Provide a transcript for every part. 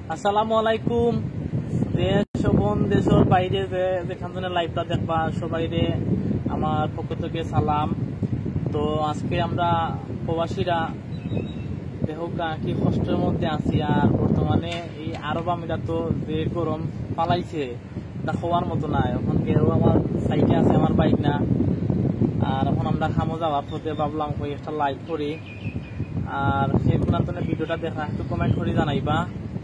আসসালামু আলাইকুম। দেশ এবং দেশের বাইরে যেখানে লাইভটা দেখবা সবাইরে আমার পক্ষ থেকে সালাম। তো আজকে আমরা প্রবাসীরা দেখা কি কষ্টের মধ্যে আছি, আর বর্তমানে এই আরব আমিরাত যে গরম পালাইছে তা হওয়ার মতো নাই। এখন কেউ আমার সাইডে আছে, আমার বাইক না। আর এখন আমরা খামো যাওয়ার পথে ভাবলাম ওই একটা লাইভ করি, আর সেই পুরাতনে ভিডিওটা দেখা একটু কমেন্ট করে জানাইবা।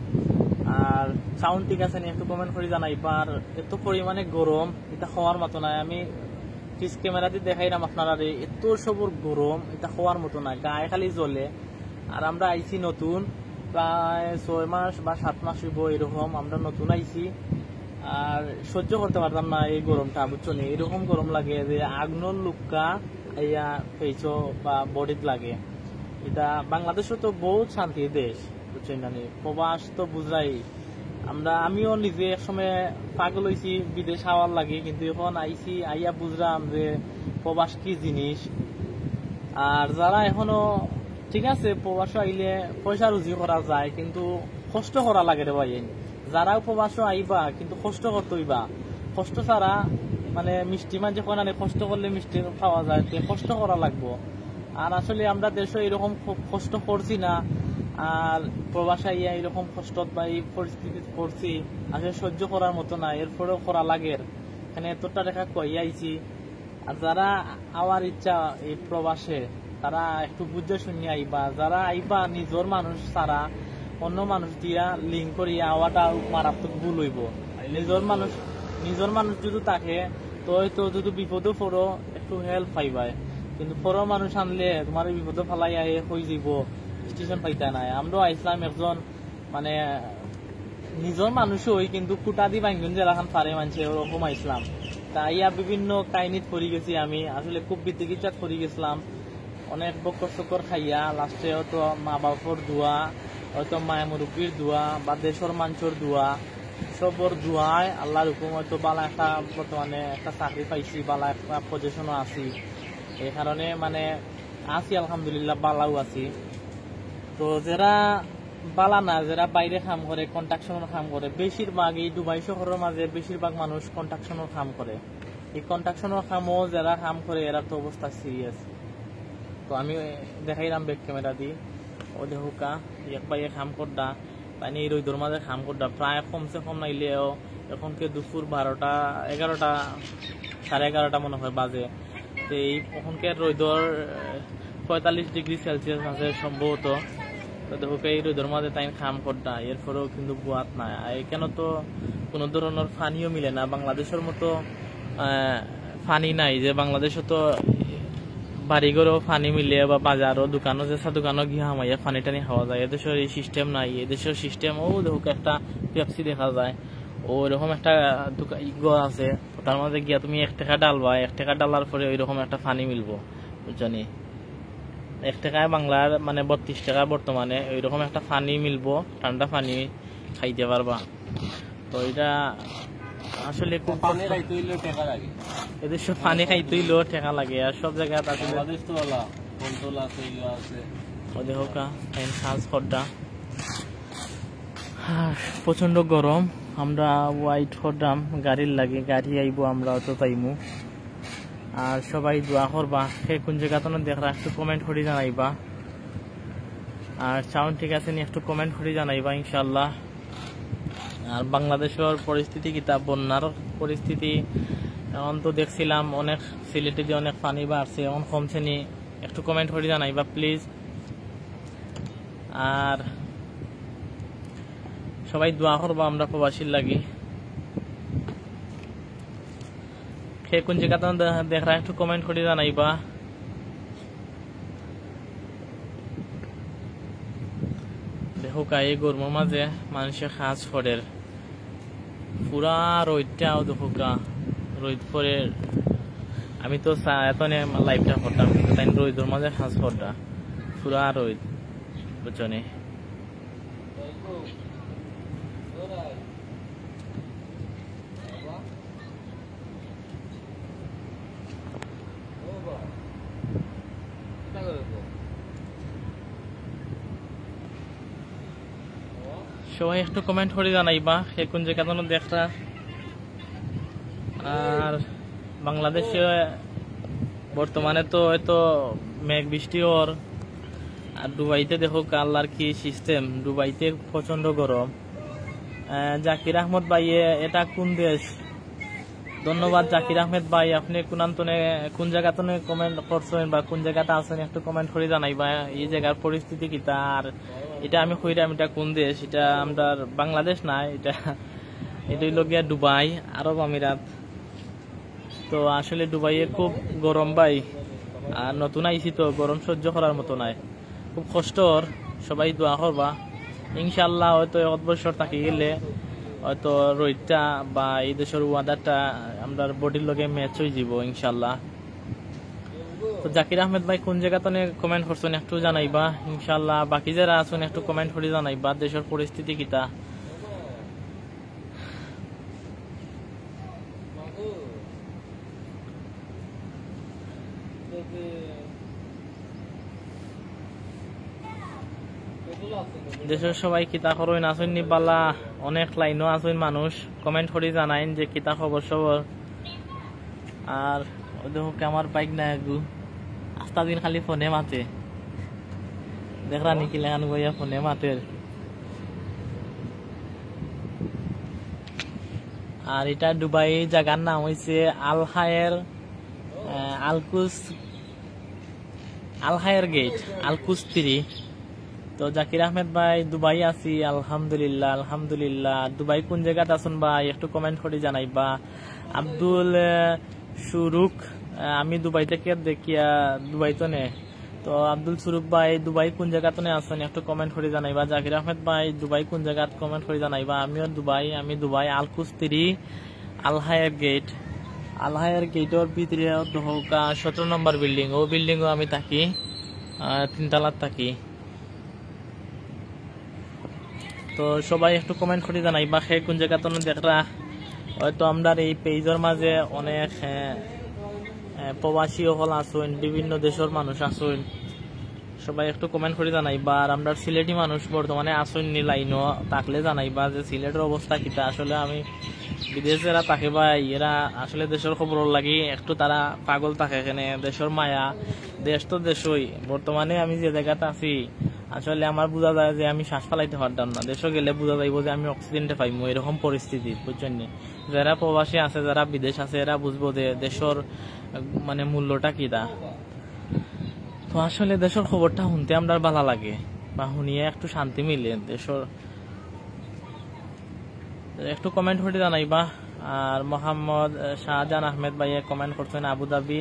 আর সাউন্ড ঠিক আছে নি একটু কমেন্ট করে জানাইবা। আর এত পরিমাণে গরম এটা হওয়ার মতো নাই। আমি ফিস ক্যামেরা দিয়ে দেখাইলাম আপনারা, এত সবর গরম এটা হওয়ার মতো না, গায়ে খালি জ্বলে। আর আমরা আইছি নতুন, প্রায় 6 মাস বা 7 মাস হইব এরকম আমরা নতুন আইছি। আর সহ্য করতে পারতাম না এই গরমটা, বুঝছো নি? এরকম গরম লাগে যে আগুনের লুক্কা ইয়া পেয়েছো বা বডিত লাগে। এটা বাংলাদেশও তো বহুত শান্তির দেশ, বুঝছেন না? প্রবাস তো বুঝাই। আমিও নিজে একসময় পাগল হয়েছি বিদেশ হওয়ার লাগে, কিন্তু এখন আইছি আইয়া বুঝলাম যে প্রবাস কি জিনিস। আর যারা এখনো ঠিক আছে প্রবাস আইলে পয়সা রুজি করা যায়, কিন্তু কষ্ট করা লাগে রে ভাই। যারা প্রবাস আইবা কিন্তু কষ্ট করতে হইবা। কষ্ট ছাড়া মানে মিষ্টি মাঝে কোনানে কষ্ট করলে মিষ্টি খাওয়া যায়, কষ্ট করা লাগবো। আর আসলে আমরা দেশে এরকম কষ্ট করছি না, আর প্রবাসে ইয়া এরকম কষ্ট বা এই পরিস্থিতি পড়ছি আসলে সহ্য করার মতো না, এরপরেও করা লাগে। এখানে এতটা রেখা কই আইছি। আর যারা আওয়ার ইচ্ছা এই প্রবাসে তারা একটু বুঝে শুনি আইবা। যারা আইবা নিজের মানুষ ছাড়া অন্য মানুষ দিয়া লিঙ্ক করিয়া আওয়াটা মারাত্মক ভুল হইব। নিজের মানুষ যদি থাকে তো যদি বিপদে পড়ো একটু হেল্প পাইবাই, কিন্তু পরের মানুষ আনলে তোমার বিপদে ফেলাই হয়ে যাব, স্টেশন পাইতা নাই। আমরাও আইসলাম একজন মানে নিজের মানুষ হই, কিন্তু কুটা দি বাঙ্গুন যেরকম পারে মানছে ওরকম আইসলাম। তাই বিভিন্ন কাহিনীত পড়ে গেছি আমি, আসলে খুব বিদ্যুৎ পড়ে গেছিলাম। অনেক বকর চকর খাইয়া লাস্টে হয়তো মা বাপর দোয়া, হয়তো মায় মুরব্বীর দোয়া বা দেশের মানুষের দোয়া, সবর দোয়ায় আল্লাহর হুকুম হয়তো বালা একটা বর্তমানে একটা চাকরি পাইছি, বালা একটা পজিশনও আছি। এই কারণে মানে আছি আলহামদুলিল্লাহ, বালাও আছি। তো যারা বালা না, যারা বাইরে কাম করে, কন্ট্রাকশনের কাম করে, বেশিরভাগ এই দুবাই শহরের মাঝে বেশিরভাগ মানুষ কন্ট্রাকশনের কাম করে। এই কন্ট্রাকশনের কামও যারা কাম করে এরা তো অবস্থা সিরিয়াস। তো আমি দেখাইলাম ব্যাক ক্যামেরা দিয়ে, ও দেহুকা এক বাইয়ে কাম করডা মানে এই রোদর মাঝে কাম করডা প্রায় কমসে কম নাইলেও এখনকে দুপুর 12টা 11টা 11:30 মনে হয় বাজে। তো এই ওখানকার রোদর 45 ডিগ্রি সেলসিয়াস আছে সম্ভবত। তো দেখুকে এই রোদর মাঝে তাই কাম করডা, এরপরেও কিন্তু বুয়াত নাই। এখানে তো কোনো ধরনের পানিও মিলে না, বাংলাদেশের মতো পানি নাই যে বাংলাদেশে তো বাড়িঘরও পানি মিলে বা বাজারও দোকানও যেসা দোকানও গিয়ে হামাইয়া পানি টানি খাওয়া যায়। এদেশের এই সিস্টেম নাই। এদেশের সিস্টেম ও দেখুক একটা পেপসি দেখা যায়, ও এরকম একটা ঘর আছে, তার মধ্যে গিয়া তুমি 1 টাকা ডালবা, 1 টাকা ডালার পরে ওইরকম একটা পানি মিলবো, বুঝছনি? 1 টাকায় বাংলার মানে 32 টাকা বর্তমানে ওইরকম একটা পানি মিলবো, ঠান্ডা পানি খাইতে পারবা। তো এটা আসলে খুব পানি খাইতে হইলে টাকা লাগে, এদের সব পানি খাইতে হইলেও টাকা লাগে। আর সব জায়গায় বাংলাদেশ তো ওলা কন্ট্রোল আছে, ইয়ে আছে। ওদের হোকা টাইম সাজ খড্ডা প্রচন্ড গরম। আমরা ওয়াইট করলাম গাড়ির লাগে, গাড়ি আইবো আমরা অত পাইমু। আর সবাই দোয়া করবা, সে কোন জায়গা তো দেখরা একটু কমেন্ট করে জানাইবা। আর সাউন্ড ঠিক আছে নি একটু কমেন্ট করে জানাইবা ইনশাল্লাহ। আর বাংলাদেশের পরিস্থিতি কিতা, বন্যার পরিস্থিতি এখন তো দেখছিলাম অনেক সিলেটে যে অনেক পানি বাড়ছে, এখন কমছে নি একটু কমেন্ট করে জানাইবা প্লিজ। আর সবাই দোয়া করবো আমরা প্রবাসীর লাগি। সে কোন জায়গাতে দেখরা একটু কমেন্ট করে জানাইবা। দেখো এই গরমের মাঝে মানুষের কাজ করে, পুরা রোদটাও দেখো রোদ পরে। আমি তো এত লাইভটা করতাম, কিন্তু তাই রোদের মাঝে কাজ করতা পুরা রোদ, বুঝছনি? সবাই একটু কমেন্ট করে জানাইবা সে কোন জায়গা দেখরা। আর বাংলাদেশে বর্তমানে তো হয়তো মেঘ বৃষ্টি ওর, আর দুবাইতে দেখো আল্লাহর কি সিস্টেম, দুবাইতে প্রচন্ড গরম। জাকির আহমদ ভাই এটা কোন দেশ? ধন্যবাদ জাকির আহমেদ ভাই, আপনি কোন জায়গাতনে কমেন্ট করছেন বা কোন জায়গাটা আছেন একটু কমেন্ট করে জানাইবা এই জায়গার পরিস্থিতি কিতা। আর এটা আমি কইরাম এটা কোন দেশ, এটা আমরা বাংলাদেশ না, এটা হইল গিয়া দুবাই, আরব আমিরাত। তো আসলে দুবাইয়ে খুব গরম ভাই, আর নতুন আইছি তো গরম সহ্য করার মতো নাই, খুব কষ্টর। সবাই দোয়া করবা ইনশাল্লাহ, হয়তো 1 বছর থাকি গেলে হয়তো রোহিতটা বা এই দেশের ওয়াদারটা আমরা বডির লগে ম্যাচ হয়ে যাব ইনশাল্লাহ। তো জাকির আহমেদ ভাই কোন জায়গাতে কমেন্ট করছেন একটু জানাইবা ইনশাল্লাহ। বাকি যারা আছেন একটু কমেন্ট করে জানাইবা দেশের পরিস্থিতি কিতা। দেশের সবাই কিতা করেন আসেন নি বালা, অনেক লাইনও আছেন মানুষ, কমেন্ট করে জানাইন যে কিতা খবর সবর। আর দেখো আমার বাইক না আগু আস্তা দিন খালি ফোনে মাতে, দেখরা নাকি লেখান গইয়া ফোনে মাতে। আর এটা দুবাই জায়গার নাম হয়েছে আলহায়ের গেট, আলকুস 3। তো জাকির আহমেদ ভাই দুবাই আছি আলহামদুলিল্লাহ আলহামদুলিল্লাহ। দুবাই কোন জায়গাতে আছেন ভাই একটু কমেন্ট করে জানাইবা। আব্দুল সুরুক, আমি দুবাই থেকে দেখিয়া দুবাই তো নে। তো আব্দুল সুরুক ভাই দুবাই কোন জায়গাতে আছেন একটু কমেন্ট করে জানাইবা। জাকির আহমেদ ভাই দুবাই কোন জায়গাত কমেন্ট করে জানাইবা। আমি দুবাই আলকুস 3 আলহায়ের গেট। আলহায়ের গেটের ভিতরে 17 নম্বর বিল্ডিং, ও বিল্ডিং আমি থাকি, 3 তলার থাকি। তো সবাই একটু কমেন্ট করে জানাইবা সে কোন জায়গাতে দেখরা। হয়তো আমরা এই পেজের মাঝে অনেক প্রবাসী হল আসুন, বিভিন্ন দেশের মানুষ আসুন, সবাই একটু কমেন্ট করে জানাইবা। আর আমরা সিলেটি মানুষ বর্তমানে আসুন নি লাইনও থাকলে জানাইবা যে সিলেটের অবস্থা কিতা। আসলে আমি বিদেশ যারা থাকে ভাই এরা আসলে দেশের খবর লাগি একটু তারা পাগল থাকে, এখানে দেশের মায়া, দেশ তো দেশই। বর্তমানে আমি যে জায়গাতে আছি আসলে আমার বোঝা যায় যে আমি শ্বাস ফালাইতে পারতাম না, দেশে গেলে বোঝা যাইব যে আমি অক্সিজেনটা পাইবো, এরকম পরিস্থিতি বুঝছেন। যারা প্রবাসী আছে যারা বিদেশ আছে এরা বুঝবো যে দেশের মানে মূল্যটা কি দা। তো আসলে দেশের খবরটা শুনতে আমরা ভালো লাগে বা শুনিয়ে একটু শান্তি মিলে দেশের। একটু কমেন্ট করে জানাইবা। আর মোহাম্মদ শাহজাহান আহমেদ ভাইয়া কমেন্ট করছেন আবুধাবি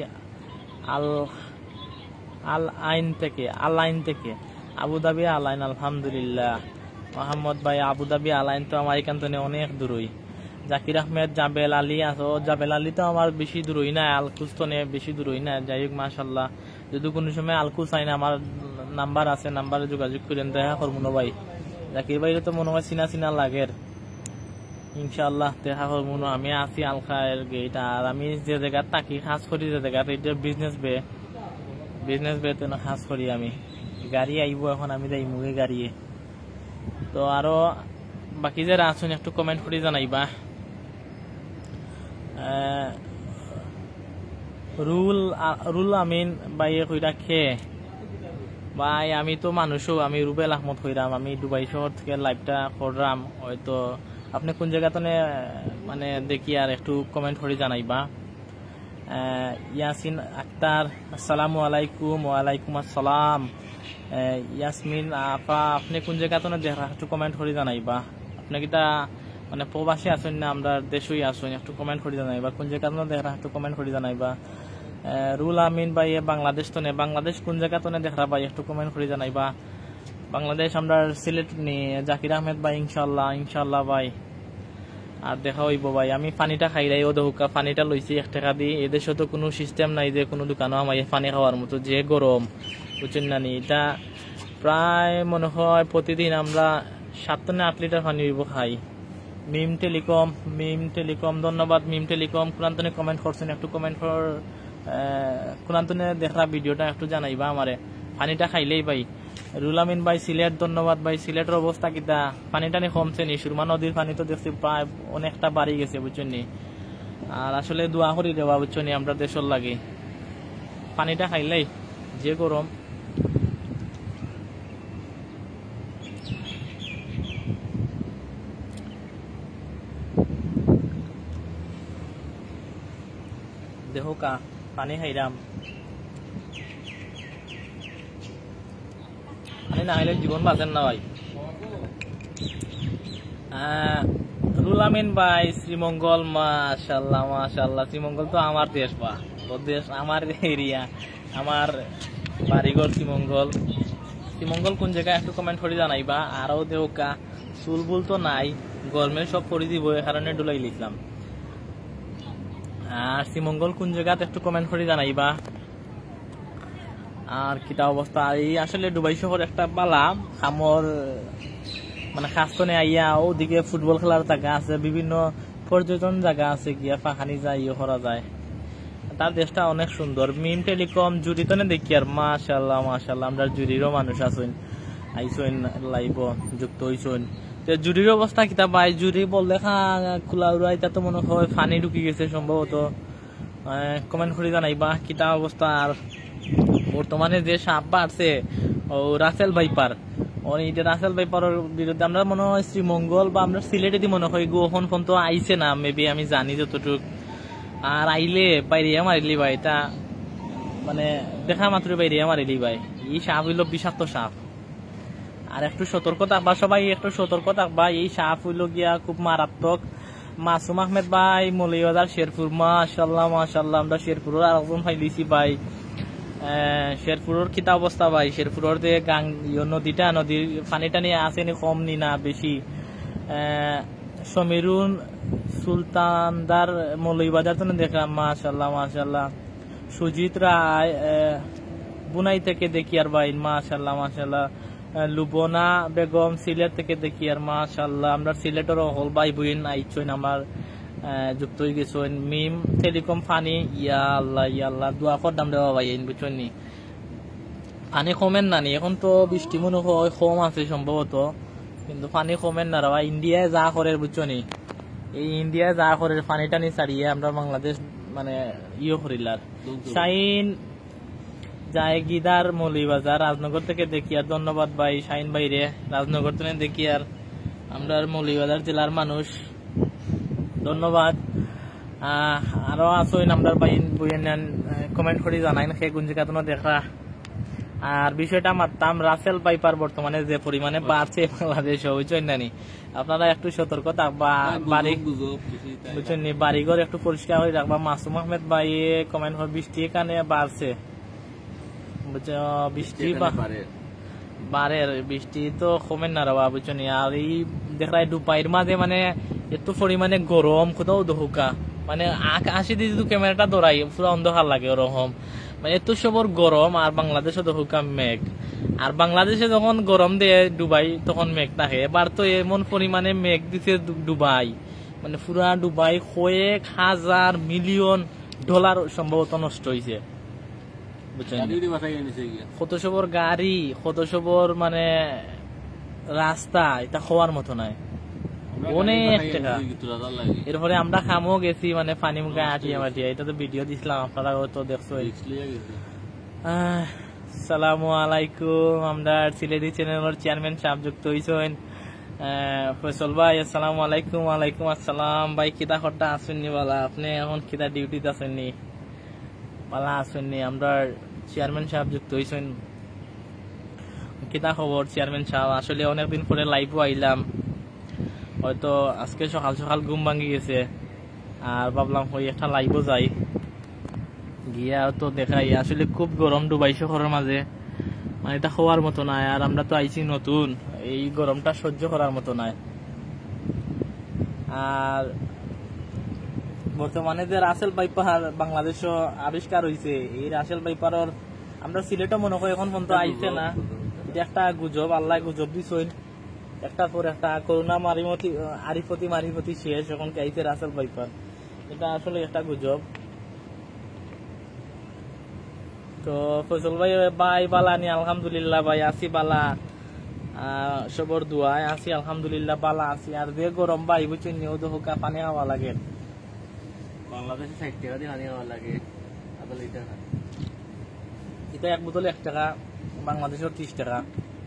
আল আইন থেকে আবুধাবি আলাইন আলহামদুলিল্লাহ। মোহাম্মদ ভাই আবুধাবি আলাইন তো আমার এখান থেকে অনেক দূরই। জাকির আহমেদ জাবেল আলী আছো, জাবেল আলী তো আমার বেশি দূরই না, আলকুস তো বেশি দূরই না। যাই হোক মাশাল্লাহ, যদি কোনো সময় আলকুস আইন আমার নাম্বার আছে, নাম্বারে যোগাযোগ করেন, দেখা করবো না ভাই। জাকির ভাই তো মনে হয় চিনা লাগের, ইনশাল্লাহ দেখা করবো না। আমি আছি আলখায়ের গেট। আর আমি যে জায়গা থাকি খাস করি যে জায়গাটা এটা বিজনেস বে তো খাস করি আমি। গাড়ি আইব এখন আমি যাই মুখে গাড়িয়ে। তো আরো বাকি যারা আছেন একটু কমেন্ট করে জানাইবা। রুল আমিন ভাই কইরা খে ভাই, আমি তো মানুষও, আমি রুবেল আহমদ হইরাম, আমি দুবাই শহর থেকে লাইভটা করলাম। হয়তো আপনি কোন জায়গাতে মানে দেখি আর একটু কমেন্ট করে জানাইবা। ইয়াসিন আক্তার আসসালামু আলাইকুম। ওয়ালাইকুম আসসালাম। ইয়াসমিন আপা আপনি কোন জায়গাতে দেখা একটু কমেন্ট করে জানাইবা। আপনি কিটা মানে প্রবাসী আসুন না আমরা দেশই আসুন, একটু কমেন্ট করে জানাইবা কোন জায়গাতে দেখা একটু কমেন্ট করে জানাইবা। রুল আমিন ভাই বাংলাদেশ তো বাংলাদেশ কোন জায়গাতে দেখা ভাই একটু কমেন্ট করে জানাইবা। বাংলাদেশ আমরা সিলেট নিয়ে জাকির আহমেদ ভাই ইনশাল্লাহ ভাই। আর দেখা হইব ভাই। আমি পানিটা খাই রাই, ও দহুকা পানিটা লইছি 1 টাকা দিয়ে। এদেশে তো কোনো সিস্টেম নাই যে কোনো দোকানও আমার পানি খাওয়ার মতো, যে গরম বুঝছেন না নি। এটা প্রায় মনে হয় প্রতিদিন আমরা 7 থেকে 8 লিটার পানি খাই। মিম টেলিকম ধন্যবাদ মিম টেলিকম। কোরআন্তনে কমেন্ট করছেন, একটু কমেন্ট কর। কোরআন্তনে দেখা ভিডিওটা একটু জানাইবা আমারে। পানিটা খাইলেই ভাই রুল আমিন ভাই সিলেট, ধন্যবাদ ভাই। সিলেটের অবস্থা কিতা? পানি টানি কমছে নি? সুরমা নদীর পানি তো দেখছি প্রায় অনেকটা বাড়ি গেছে বুঝছেন নি। আর আসলে দোয়া করি দেওয়া বুঝছেন নি আমরা দেশের লাগে, পানিটা খাইলেই যে গরম। দেখো কা পানি খাইরাম, পানি না খাইলে জীবন বাঁচেন না ভাই। রুল আমিন ভাই শ্রীমঙ্গল, মাশাল্লাহ মাশাল্লাহ। শ্রীমঙ্গল তো আমার দেশ বা দেশ, আমার এরিয়া, আমার বাড়িঘর শ্রীমঙ্গল। শ্রীমঙ্গল কোন জায়গায় একটু কমেন্ট করে জানাইবা। আরও দেওকা চুলবুল তো নাই, গরমের সব করে দিব, এ কারণে ডুলাই লিখলাম। আর শ্রীমঙ্গল কোন জায়গাতে একটু কমেন্ট করে জানাইবা। আর কিটা অবস্থা এই আসলে দুবাই শহর একটা বালা খামর মানে খাস্তনে আইয়া ওদিকে ফুটবল খেলার জায়গা আছে, বিভিন্ন পর্যটন জায়গা আছে, গিয়া ফাঁকানি যায় ইয়ে করা যায়। তার দেশটা অনেক সুন্দর। মিম টেলিকম জুড়িতনে দেখি আর মাশাল্লাহ মাশাল্লাহ, আমরা জুড়িরও মানুষ আছেন, আইসইন লাইভ যুক্ত হইসইন। জুড়ির অবস্থা কিতা ভাই? জুড়ি বললে খোলা উড়া, এটা তো মনে হয় ফানি ঢুকি গেছে সম্ভবত। কমেন্ট করে জানাইবা কিতা অবস্থা। আর বর্তমানে যে সাপ বাড়ছে ও রাসেল ভাইপার, এটা রাসেল ভাইপারের বিরুদ্ধে আমরা মনে হয় শ্রীমঙ্গল বা আমরা সিলেটে মনে হয় গোহন ফোন তো আইছে না, মেবি আমি জানি যতটুক। আর আইলে বাইরিয়া মারিলি ভাই, এটা মানে দেখা মাত্র বাইরিয়া মারিলি ভাই। এই সাপ হইল বিষাক্ত সাপ। আর একটু সতর্ক থাকবা সবাই, একটু সতর্ক থাকবা। এই সাপ হইল গিয়া খুব মারাত্মক। মাসুম আহমেদ ভাই মৌলভীবাজার শেরপুর, মাশাল্লাহ মাশাল্লাহ, আমরা শেরপুরের আরেকজন ফাইলিছি ভাই। শেরপুরের কিতা অবস্থা ভাই? শেরপুরের যে গাং নদীটা, নদীর পানি টানি আছে নি কম নি না বেশি? সমীরুন সুলতানদার মৌলভীবাজার তো দেখলাম, মাশাল্লাহ মাশাল্লাহ। সুজিত রায় বুনাই থেকে দেখি আর ভাই, মাশাল্লাহ মাশাল্লাহ। লুবনা বেগম সিলেট থেকে দেখি আর মাশাল্লাহ, আমরা সিলেটের হল ভাই বুইন আইছইন আমার যুক্ত হয়ে গেছেন। মিম টেলিকম ফানি, ইয়া আল্লাহ দোয়া করদাম দেওয়া ভাই বুঝছেন নি। পানি কমেন না নি? এখন তো বৃষ্টি মনে হয় কম আছে সম্ভবত, কিন্তু পানি কমেন না ভাই। ইন্ডিয়ায় যা করে বুঝছো নি, এই ইন্ডিয়ায় যা করে পানি টানি ছাড়িয়ে আমরা বাংলাদেশ মানে ইয়ে করিলার। শাইন জায়গিদার মৌলভীবাজার রাজনগর থেকে দেখি আর, ধন্যবাদ ভাই শাইন ভাই রে, রাজনগর থেকে দেখি আর, আমরা মৌলভীবাজার জেলার মানুষ, ধন্যবাদ। আরো আসইন আমরা বইয়েন কমেন্ট করে জানাইন সে কোন জায়গা তোমরা দেখা। আর বিষয়টা মারতাম রাসেল পাইপার বর্তমানে যে পরিমাণে বাড়ছে বাংলাদেশ, বুঝছেন নানি? আপনারা একটু সতর্ক থাকবা, বাড়ি বুঝছেন নি, বাড়িঘর একটু পরিষ্কার হয়ে রাখবা। মাসুম আহমেদ ভাই কমেন্ট করে বৃষ্টি এখানে বাড়ছে, বৃষ্টি বাড়ের, বৃষ্টি তো কমেন না রাবা বুঝছেন। আর এই দেখায় দুপাইয়ের মাঝে মানে এত পরিমাণে গরম, কোথাও দহুকা মানে আকাশে দিয়ে যদি ক্যামেরাটা ধরাই পুরো অন্ধকার লাগে ওরকম, মানে এত সবর গরম। আর বাংলাদেশে দহুকা মেঘ, আর বাংলাদেশে যখন গরম দেয় ডুবাই তখন মেঘ থাকে। এবার তো এমন পরিমাণে মেঘ দিচ্ছে ডুবাই, মানে পুরা ডুবাই কয়েক হাজার মিলিয়ন ডলার সম্ভবত নষ্ট হয়েছে বুঝছেন। কত সবর গাড়ি, কত সবর মানে রাস্তা, এটা হওয়ার মতো নয়, অনেক টাকা। এরপরে আমরা খামও গেছি মানে পানি মুখে আটিয়া মাটিয়া, এটা তো ভিডিও দিছিলাম, আপনারা তো দেখছো। আসসালামু আলাইকুম, আমরা সিলেটি চ্যানেলের চেয়ারম্যান সাহেব যুক্ত হয়েছেন ফয়সল ভাই, আসসালামু আলাইকুম। ওয়ালাইকুম আসসালাম ভাই, কিতা খরটা আসেননি বলা? আপনি এখন কিতা ডিউটিতে আসেননি বলা? আসেননি, আমরা চেয়ারম্যান সাহেব যুক্ত হয়েছেন। কিতা খবর চেয়ারম্যান সাহেব? আসলে অনেকদিন পরে লাইভও আইলাম, হয়তো আজকে সকাল সকাল ঘুম ভাঙি গেছে, আর ভাবলাম ওই একটা লাইভও যাই, গিয়া তো দেখাই। আসলে খুব গরম ডুবাই শহরের মাঝে, মানে এটা হওয়ার মতো নয়। আর আমরা তো আইছি নতুন, এই গরমটা সহ্য করার মতো নয়। আর বর্তমানে যে রাসেল পাইপার বাংলাদেশও আবিষ্কার হয়েছে, এই রাসেল পাইপারের আমরা সিলেটও মনে করি এখন পর্যন্ত আইছে না। এটা একটা গুজব, আল্লাহ গুজব দিছেন একটার পর একটা। করোনা মারিফতি শেষ, এখন আইছে রাসেল পাইপার, এটা আসলে একটা গুজব। তো ফজল ভাই ভাই বালা নি আলহামদুলিল্লাহ ভাই আসি বালা সবর দোয়ায় আসি আলহামদুলিল্লাহ বালা আসি আর যে গরম ভাই বুঝছেন নিও তো হুকা পানি খাওয়া লাগে বাংলাদেশে 60 টাকা দিয়ে পানি খাওয়া লাগে আধা লিটার না এটা এক বোতল 1 টাকা বাংলাদেশের 30 টাকা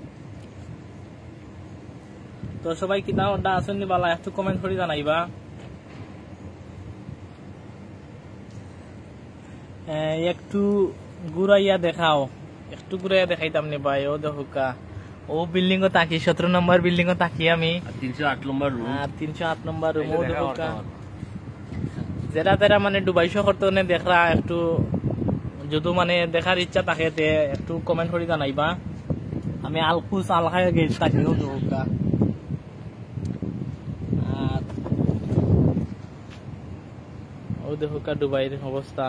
তো সবাই কিনা অর্ডার আসেন নি বালা একটু কমেন্ট করে জানাইবা একটু ঘুরাইয়া দেখাও একটু ঘুরাইয়া দেখাইতাম নি ভাই ও দেখুকা ও বিল্ডিং ও তাকি 17 নম্বর বিল্ডিং ও তাকি আমি 308 নম্বর রুম 308 নম্বর রুম ও দেখুকা যেটা তেরা মানে ডুবাইশো করতে দেখরা একটু যদি মানে দেখার ইচ্ছা থাকে তে একটু কমেন্ট করে জানাইবা আমি আলকুস আলখায় গেছি তাকিও দেখুকা ও দেখুকা ডুবাইয়ের অবস্থা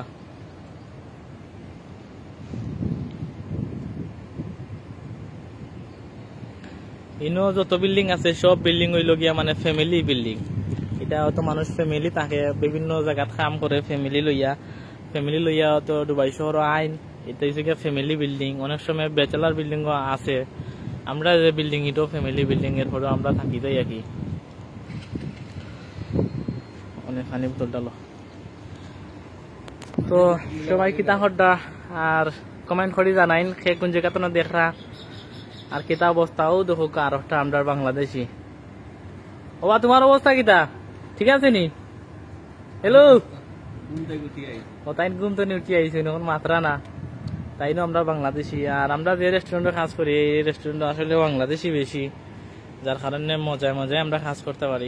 ইনো যত বিল্ডিং আছে সব বিল্ডিং হইল গিয়া মানে ফ্যামিলি বিল্ডিং এটা তো মানুষ ফ্যামিলি থাকে বিভিন্ন জায়গাত কাম করে ফ্যামিলি লইয়া তো দুবাই শহর আইন এটা হচ্ছে ফ্যামিলি বিল্ডিং অনেক সময় ব্যাচেলার বিল্ডিং আছে আমরা যে বিল্ডিং এটাও ফ্যামিলি বিল্ডিং এর পরে আমরা থাকি যাই আর কি অনেক পানি বোতল ডালো তো সবাই কিতা হড্ডা আর কমেন্ট করে জানাইন সে কোন জায়গাতে না দেখরা আর কিতা অবস্থাও দেখো আর একটা আমরা বাংলাদেশি ও তোমার অবস্থা কিতা ঠিক আছে নি হ্যালো ও তাই ঘুম তো উঠি আইছি এখন মাত্রা না তাই না আমরা বাংলাদেশি আর আমরা যে রেস্টুরেন্টে কাজ করি এই রেস্টুরেন্ট আসলে বাংলাদেশি বেশি যার কারণে মজায় মজায় আমরা কাজ করতে পারি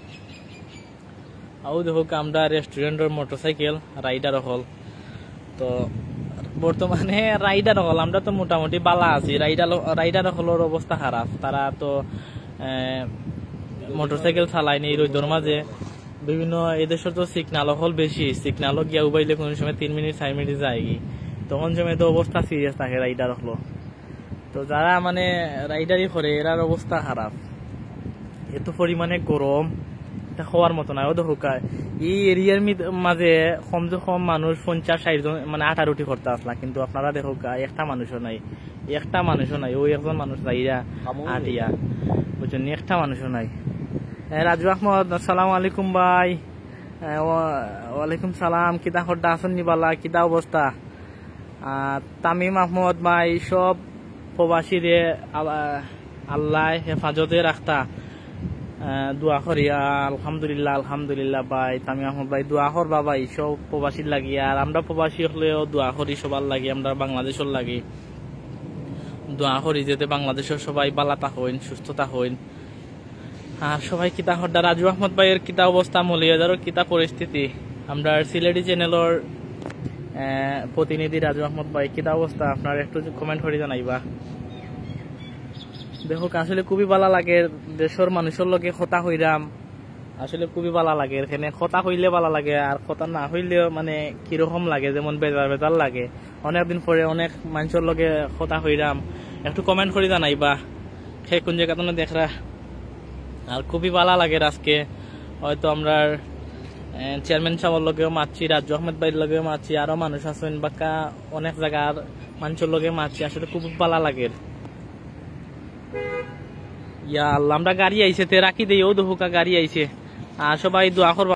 আও দেখো আমরা রেস্টুরেন্টের মোটরসাইকেল রাইডার হল তো বর্তমানে রাইডার হল আমরা তো মোটামুটি বালা আছি রাইডার হলের অবস্থা খারাপ তারা তো মোটরসাইকেল চালায়নি রোদের মাঝে বিভিন্ন এদেশের তো সিগনাল হল বেশি সিগনালও গিয়া উবাইলে কোন সময় 3 মিনিট 4 মিনিট যায় তখন সময় তো অবস্থা সিরিয়াস থাকে রাইডার হলো তো যারা মানে রাইডারই করে এরার অবস্থা খারাপ এত পরিমাণে গরম এটা খাওয়ার মতো না ও দেখুকায় এই এরিয়ার মাঝে কম যে কম মানুষ 50-60 জন মানে আটা রুটি করতে আসলা কিন্তু আপনারা দেখুকা একটা মানুষও নাই ওই একজন মানুষ রাইরা আটিয়া বুঝছেন একটা মানুষও নাই রাজু আহমদ আসসালামু আলাইকুম ভাই ওয়ালাইকুম সালাম কিতা হড্ডা আসেন নিবালা কিতা অবস্থা তামিম আহমদ ভাই সব প্রবাসী রে আল্লাহ হেফাজতে রাখতা দোয়া করি আলহামদুলিল্লাহ ভাই তামিম আহমদ ভাই দোয়া করবা ভাই সব প্রবাসীর লাগি আর আমরা প্রবাসী হলেও দোয়া করি সবার লাগি আমরা বাংলাদেশের লাগি দোয়া করি যাতে বাংলাদেশের সবাই বালাতা হইন সুস্থতা হইন আর সবাই কিতা হড্ডা রাজু আহমদ ভাইয়ের কিতা অবস্থা মলিয়াজারের কিতা পরিস্থিতি আমরা সিলেটি চ্যানেলের প্রতিনিধি রাজু আহমদ ভাই কিতা অবস্থা আপনার একটু কমেন্ট করে জানাইবা দেখো আসলে খুবই ভালো লাগে দেশের মানুষের লগে কথা হইরাম আসলে খুবই ভালো লাগে এখানে কথা হইলে ভালো লাগে আর কথা না হইলেও মানে কিরকম লাগে যেমন বেজার লাগে অনেকদিন পরে অনেক মানুষের লগে কথা হইরাম একটু কমেন্ট করে জানাইবা সে কোন জায়গাতে দেখরা আর খুবই ভালো লাগে আজকে হয়তো আমরা চেয়ারম্যান সাহেবের লগেও মারছি রাজু আহমেদ ভাইয়ের লগেও মারছি আরো মানুষ আছেন বাক্কা অনেক জায়গার মানুষের লগে মারছি আসলে খুব ভালো লাগে ইয়া আল্লাহ আমরা গাড়ি আইছে তে রাখি দেই ও দুহুকা গাড়ি আইছে আর সবাই দোয়া করবা